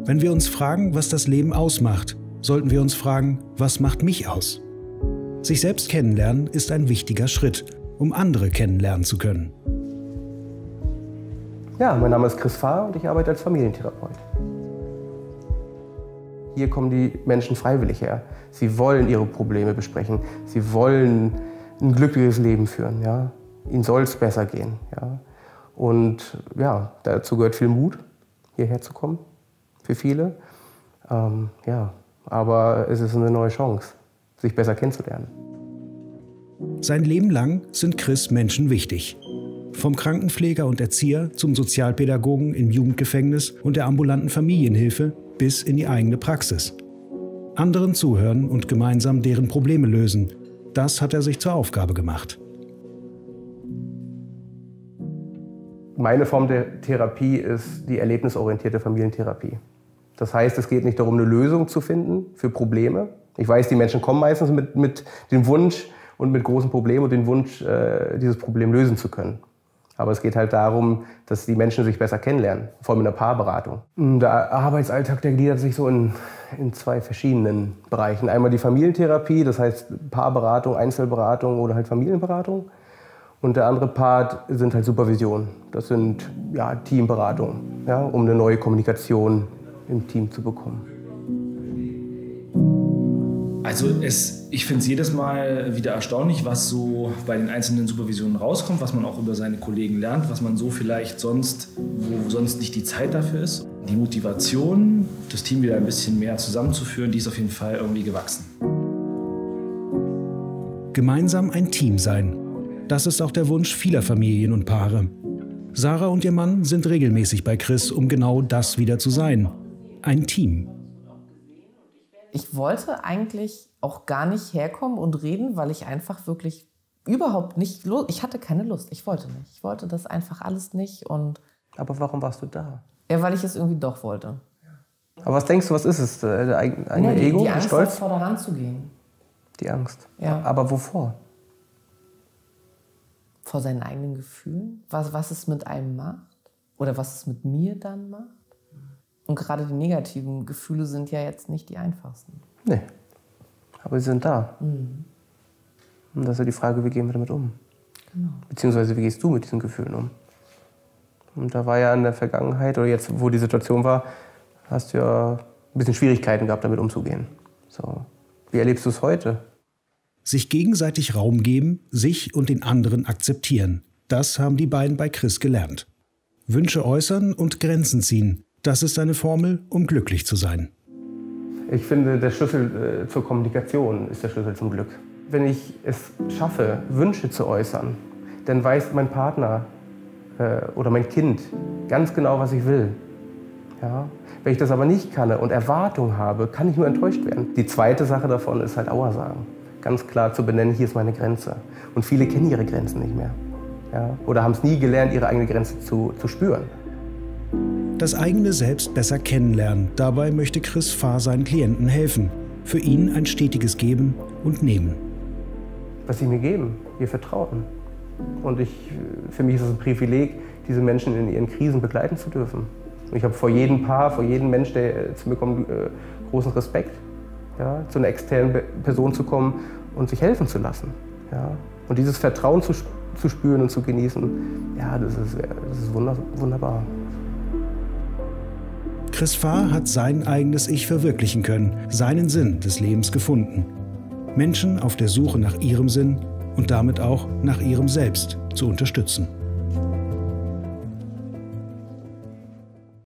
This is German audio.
Wenn wir uns fragen, was das Leben ausmacht, sollten wir uns fragen, was macht mich aus? Sich selbst kennenlernen ist ein wichtiger Schritt, um andere kennenlernen zu können. Ja, mein Name ist Chris Fahr und ich arbeite als Familientherapeut. Hier kommen die Menschen freiwillig her. Sie wollen ihre Probleme besprechen. Sie wollen ein glückliches Leben führen. Ja? Ihnen soll es besser gehen. Ja? Und ja, dazu gehört viel Mut, hierher zu kommen, für viele. Ja, aber es ist eine neue Chance, sich besser kennenzulernen. Sein Leben lang sind Chris Menschen wichtig. Vom Krankenpfleger und Erzieher zum Sozialpädagogen im Jugendgefängnis und der ambulanten Familienhilfe bis in die eigene Praxis. Anderen zuhören und gemeinsam deren Probleme lösen, das hat er sich zur Aufgabe gemacht. Meine Form der Therapie ist die erlebnisorientierte Familientherapie. Das heißt, es geht nicht darum, eine Lösung zu finden für Probleme. Ich weiß, die Menschen kommen meistens mit dem Wunsch und mit großen Problemen und dem Wunsch, dieses Problem lösen zu können. Aber es geht halt darum, dass die Menschen sich besser kennenlernen, vor allem in der Paarberatung. Der Arbeitsalltag, der gliedert sich so in zwei verschiedenen Bereichen. Einmal die Familientherapie, das heißt Paarberatung, Einzelberatung oder halt Familienberatung. Und der andere Part sind halt Supervision. Das sind ja, Teamberatungen, ja, um eine neue Kommunikation im Team zu bekommen. Also ich finde es jedes Mal wieder erstaunlich, was so bei den einzelnen Supervisionen rauskommt, was man auch über seine Kollegen lernt, was man so vielleicht sonst, wo sonst nicht die Zeit dafür ist. Die Motivation, das Team wieder ein bisschen mehr zusammenzuführen, die ist auf jeden Fall irgendwie gewachsen. Gemeinsam ein Team sein. Das ist auch der Wunsch vieler Familien und Paare. Sarah und ihr Mann sind regelmäßig bei Chris, um genau das wieder zu sein. Ein Team. Ich wollte eigentlich auch gar nicht herkommen und reden, weil ich einfach wirklich überhaupt nicht Lust. Ich hatte keine Lust. Ich wollte nicht. Ich wollte das einfach alles nicht. Aber warum warst du da? Ja, weil ich es irgendwie doch wollte. Aber was denkst du, was ist es? Der eigene Ego? Die Angst, Stolz? vor der Hand zu gehen. Die Angst? Ja. Aber wovor? Vor seinen eigenen Gefühlen. Was es mit einem macht. Oder was es mit mir dann macht. Und gerade die negativen Gefühle sind ja jetzt nicht die einfachsten. Nee, aber sie sind da. Mhm. Und das ist ja die Frage, wie gehen wir damit um? Genau. Beziehungsweise, wie gehst du mit diesen Gefühlen um? Und da war ja in der Vergangenheit, oder jetzt, wo die Situation war, hast du ja ein bisschen Schwierigkeiten gehabt, damit umzugehen. So. Wie erlebst du es heute? Sich gegenseitig Raum geben, sich und den anderen akzeptieren. Das haben die beiden bei Chris gelernt. Wünsche äußern und Grenzen ziehen. Das ist eine Formel, um glücklich zu sein. Ich finde, der Schlüssel zur Kommunikation ist der Schlüssel zum Glück. Wenn ich es schaffe, Wünsche zu äußern, dann weiß mein Partner oder mein Kind ganz genau, was ich will. Ja? Wenn ich das aber nicht kann und Erwartungen habe, kann ich nur enttäuscht werden. Die zweite Sache davon ist halt Aua sagen. Ganz klar zu benennen, hier ist meine Grenze. Und viele kennen ihre Grenzen nicht mehr. Ja? Oder haben es nie gelernt, ihre eigene Grenze zu spüren. Das eigene Selbst besser kennenlernen. Dabei möchte Chris Fahr seinen Klienten helfen. Für ihn ein stetiges Geben und Nehmen. Was sie mir geben, ihr Vertrauen. Und für mich ist es ein Privileg, diese Menschen in ihren Krisen begleiten zu dürfen. Und ich habe vor jedem Paar, vor jedem Mensch, der zu mir kommt, großen Respekt, ja, zu einer externen Person zu kommen und sich helfen zu lassen. Ja. Und dieses Vertrauen zu spüren und zu genießen, ja, das ist wunderbar. Chris Fahr hat sein eigenes Ich verwirklichen können, seinen Sinn des Lebens gefunden. Menschen auf der Suche nach ihrem Sinn und damit auch nach ihrem Selbst zu unterstützen.